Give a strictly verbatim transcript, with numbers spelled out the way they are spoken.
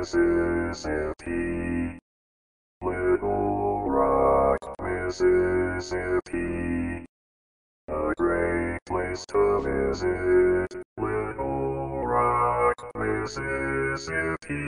Mississippi. Little Rock, Mississippi. A great place to visit. Little Rock, Mississippi.